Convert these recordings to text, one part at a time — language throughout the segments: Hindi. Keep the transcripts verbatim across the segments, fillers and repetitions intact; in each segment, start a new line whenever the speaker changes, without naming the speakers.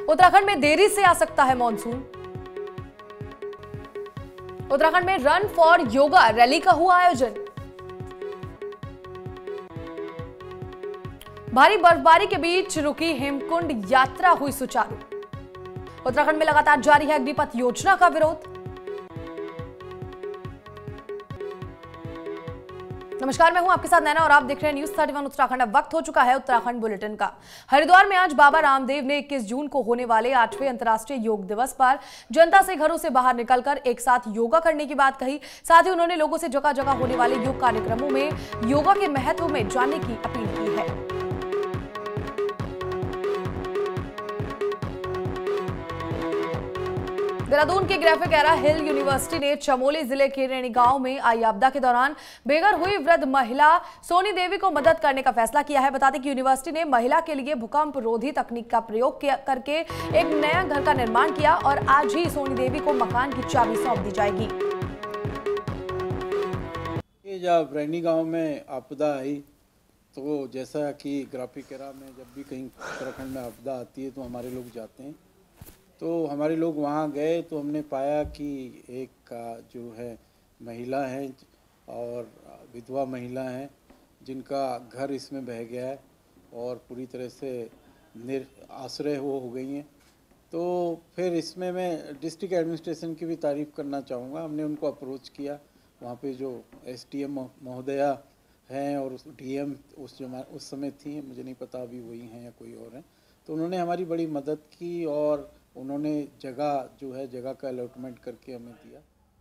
उत्तराखंड में देरी से आ सकता है मॉनसून। उत्तराखंड में रन फॉर योगा रैली का हुआ आयोजन। भारी बर्फबारी के बीच रुकी हेमकुंड यात्रा हुई सुचारू। उत्तराखंड में लगातार जारी है अग्निपथ योजना का विरोध। नमस्कार, मैं हूं आपके साथ नैना और आप देख रहे हैं न्यूज इकतीस उत्तराखंड। अब वक्त हो चुका है उत्तराखंड बुलेटिन का। हरिद्वार में आज बाबा रामदेव ने इक्कीस जून को होने वाले आठवें अंतर्राष्ट्रीय योग दिवस पर जनता से घरों से बाहर निकलकर एक साथ योगा करने की बात कही। साथ ही उन्होंने लोगों से जगह जगह होने वाले योग कार्यक्रमों में योगा के महत्व में जानने की अपील की है। देहरादून के ग्राफिक एरा हिल यूनिवर्सिटी ने चमोली जिले के रेणी गांव में आई आपदा के दौरान बेघर हुई वृद्ध महिला सोनी देवी को मदद करने का फैसला किया है। बता दें कि यूनिवर्सिटी ने महिला के लिए भूकंप रोधी तकनीक का प्रयोग करके एक नया घर का निर्माण किया और आज ही सोनी देवी को मकान की चाबी सौंप दी जाएगी।
ये जब रेणी गांव में आपदा आई तो जैसा कि ग्राफिक एरा में जब भी कहीं उत्तराखंड में आपदा आती है तो हमारे लोग जाते हैं, तो हमारे लोग वहाँ गए तो हमने पाया कि एक जो है महिला है और विधवा महिला है जिनका घर इसमें बह गया है और पूरी तरह से निर आश्रय वो हो गई हैं। तो फिर इसमें मैं डिस्ट्रिक्ट एडमिनिस्ट्रेशन की भी तारीफ़ करना चाहूँगा। हमने उनको अप्रोच किया, वहाँ पे जो एसडीएम महोदया हैं और डीएम उस जो उस समय थी, मुझे नहीं पता अभी वही हैं या कोई और हैं, तो उन्होंने हमारी बड़ी मदद की और उन्होंने जगह जो है जगह का अलॉटमेंट करके हमें दिया।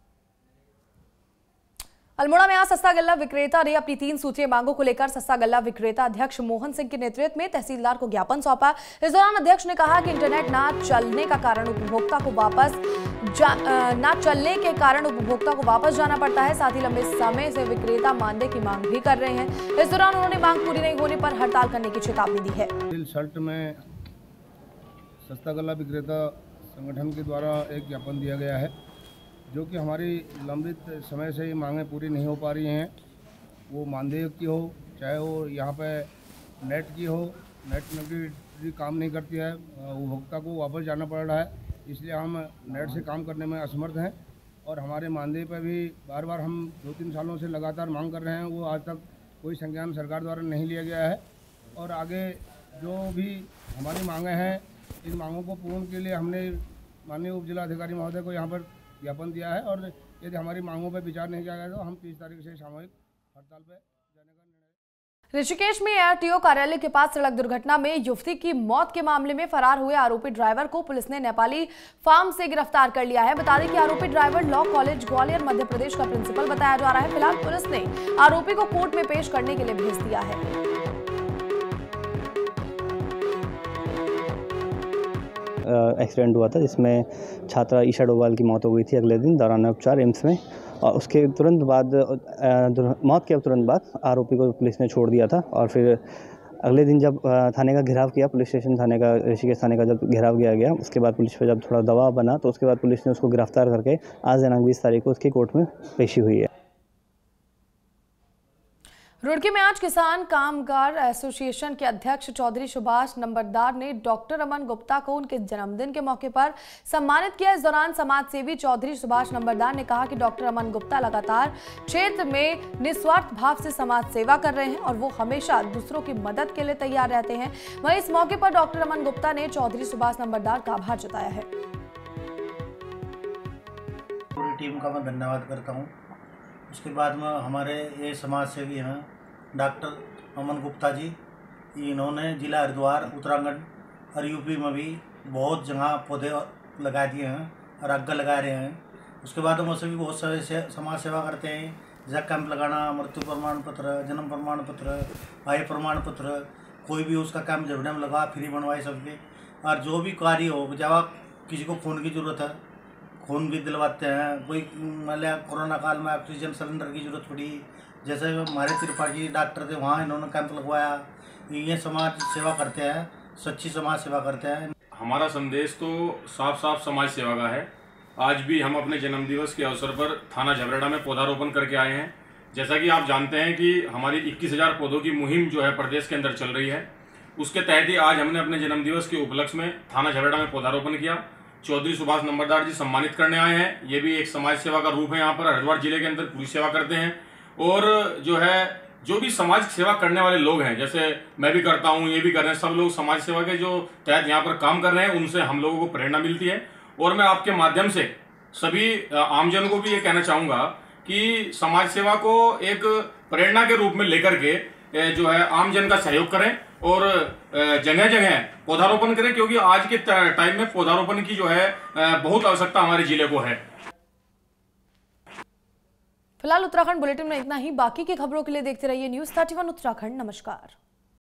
अल्मोड़ा में आज सस्ता गल्ला विक्रेता ने अपनी तीन सूत्रीय मांगों को लेकर सस्ता गल्ला विक्रेता अध्यक्ष मोहन सिंह के नेतृत्व में तहसीलदार को ज्ञापन सौंपा। इस दौरान अध्यक्ष ने कहा कि इंटरनेट ना चलने का कारण उपभोक्ता को वापस ना चलने के कारण उपभोक्ता को वापस जाना पड़ता है। साथ ही लंबे समय से विक्रेता मानदेय की मांग भी कर रहे हैं। इस दौरान उन्होंने मांग पूरी नहीं होने पर हड़ताल करने की चेतावनी दी है।
शर्ट में सस्ता गल्ला विक्रेता संगठन के द्वारा एक ज्ञापन दिया गया है, जो कि हमारी लंबित समय से ये मांगें पूरी नहीं हो पा रही हैं। वो मानदेय की हो, चाहे वो यहाँ पे नेट की हो, नेट कनेक्टिविटी काम नहीं करती है, उपभोक्ता को वापस जाना पड़ रहा है, इसलिए हम नेट से काम करने में असमर्थ हैं। और हमारे मानदेय पर भी बार बार हम दो तीन सालों से लगातार मांग कर रहे हैं, वो आज तक कोई संज्ञान सरकार द्वारा नहीं लिया गया है। और आगे जो भी हमारी मांगें हैं, इन मांगों को पूर्ण के लिए हमने माननीय उप जिलाधिकारी महोदय को यहाँ पर ज्ञापन दिया है और यदि हमारी मांगों पर विचार नहीं किया गया तो हम तीस तारीख से सामूहिक हड़ताल पर जाने का निर्णय।
ऋषिकेश में आरटीओ कार्यालय के पास सड़क दुर्घटना में युवती की मौत के मामले में फरार हुए आरोपी ड्राइवर को पुलिस ने नेपाली फार्म से गिरफ्तार कर लिया है। बता दें कि आरोपी driver law college Gwalior Madhya Pradesh का प्रिंसिपल बताया जा रहा है। फिलहाल पुलिस ने आरोपी को कोर्ट में पेश करने के लिए भेज दिया है।
एक्सीडेंट हुआ था जिसमें छात्रा ईशा डोभाल की मौत हो गई थी अगले दिन दौरान उपचार एम्स में, और उसके तुरंत बाद मौत के तुरंत बाद आरोपी को पुलिस ने छोड़ दिया था। और फिर अगले दिन जब थाने का घेराव किया, पुलिस स्टेशन थाने का, ऋषिकेश थाने का जब घेराव किया गया, उसके बाद पुलिस पर जब थोड़ा दबाव बना तो उसके बाद पुलिस ने उसको गिरफ्तार करके आज दिनांक बीस तारीख को उसकी कोर्ट में पेशी हुई है।
रुड़की में आज किसान कामगार एसोसिएशन के अध्यक्ष चौधरी सुभाष नंबरदार ने डॉक्टर अमन गुप्ता को उनके जन्मदिन के मौके पर सम्मानित किया। इस दौरान समाज सेवी चौधरी सुभाष नंबरदार ने कहा कि डॉक्टर अमन गुप्ता लगातार क्षेत्र में निस्वार्थ भाव से समाज सेवा कर रहे हैं और वो हमेशा दूसरों की मदद के लिए तैयार रहते हैं। वहीं इस मौके पर डॉक्टर अमन गुप्ता ने चौधरी सुभाष नंबरदार का आभार जताया है।
पूरी टीम का मैं धन्यवाद करता हूँ। उसके बाद में हमारे ये समाज सेवी हैं डॉक्टर अमन गुप्ता जी, इन्होंने जिला हरिद्वार, उत्तराखंड और यूपी में भी बहुत जगह पौधे लगा दिए हैं और आगे लगा रहे हैं। उसके बाद हम उससे भी बहुत सारे से, समाज सेवा करते हैं, जैसे कैंप लगाना, मृत्यु प्रमाण पत्र, जन्म प्रमाण पत्र, आयु प्रमाण पत्र, कोई भी उसका कैंप जब में लगा फ्री बनवाए सबके। और जो भी कार्य हो, जब किसी को खून की ज़रूरत है खून भी दिलवाते हैं। कोई मान लिया कोरोना काल में ऑक्सीजन सिलेंडर की ज़रूरत पड़ी, जैसे हमारे त्रिपाठी डॉक्टर थे, वहाँ इन्होंने कैंप लगवाया। ये समाज सेवा करते हैं, सच्ची समाज सेवा करते हैं।
हमारा संदेश तो साफ साफ समाज सेवा का है। आज भी हम अपने जन्मदिवस के अवसर पर थाना झबरेड़ा में पौधारोपण करके आए हैं। जैसा कि आप जानते हैं कि हमारी इक्कीस हज़ार पौधों की मुहिम जो है प्रदेश के अंदर चल रही है, उसके तहत ही आज हमने अपने जन्मदिवस के उपलक्ष्य में थाना झबरेड़ा में पौधारोपण किया। चौधरी सुभाष नंबरदार जी सम्मानित करने आए हैं। ये भी एक समाज सेवा का रूप है। यहाँ पर हरिद्वार जिले के अंदर पुलिस सेवा करते हैं और जो है जो भी समाज सेवा करने वाले लोग हैं, जैसे मैं भी करता हूँ, ये भी कर रहे हैं, सब लोग समाज सेवा के जो तहत यहाँ पर काम कर रहे हैं, उनसे हम लोगों को प्रेरणा मिलती है। और मैं आपके माध्यम से सभी आमजन को भी ये कहना चाहूँगा कि समाज सेवा को एक प्रेरणा के रूप में लेकर के जो है आमजन का सहयोग करें और जगह जगह पौधारोपण करें, क्योंकि आज के टाइम में पौधारोपण की जो है बहुत आवश्यकता हमारे जिले को है।
फिलहाल उत्तराखंड बुलेटिन में इतना ही। बाकी की खबरों के लिए देखते रहिए न्यूज़ थर्टी वन उत्तराखंड। नमस्कार।